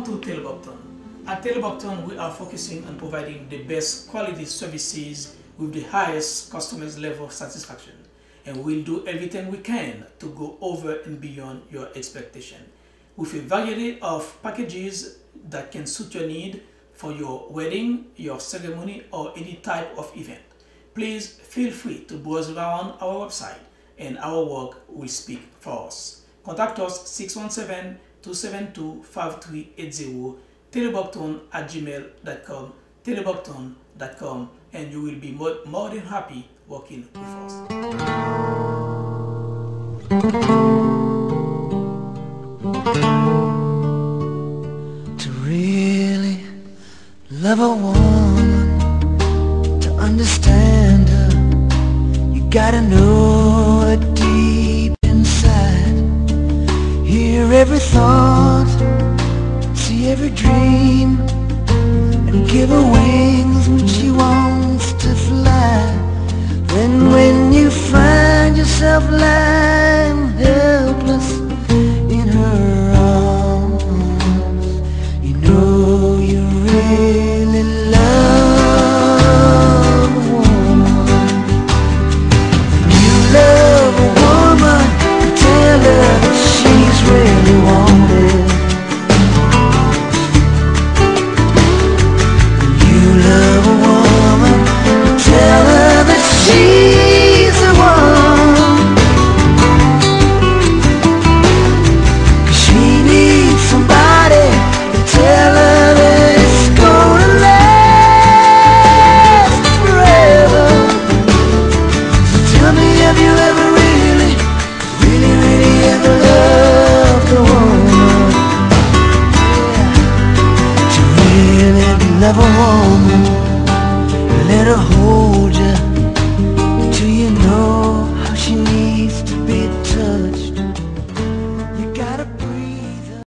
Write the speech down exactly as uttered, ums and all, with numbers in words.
to TELE BROCKTON. At TELE BROCKTON, we are focusing on providing the best quality services with the highest customers level of satisfaction. And we'll do everything we can to go over and beyond your expectation with a variety of packages that can suit your need for your wedding, your ceremony, or any type of event. Please feel free to browse around our website and our work will speak for us. Contact us six one seven, two seven two, five three eight zero, telebrockton at gmail dot com, telebrockton dot com, and you will be more, more than happy working with us. To really love a woman, to understand her, you gotta know her deep inside. Hear every thought, see every dream, and give her wings when she wants to fly. Then when you find yourself lying helpless